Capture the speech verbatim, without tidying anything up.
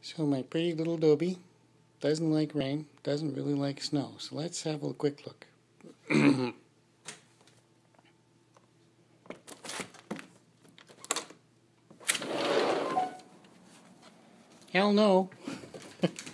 So my pretty little Dobie doesn't like rain, doesn't really like snow. So let's have a quick look. Hell no.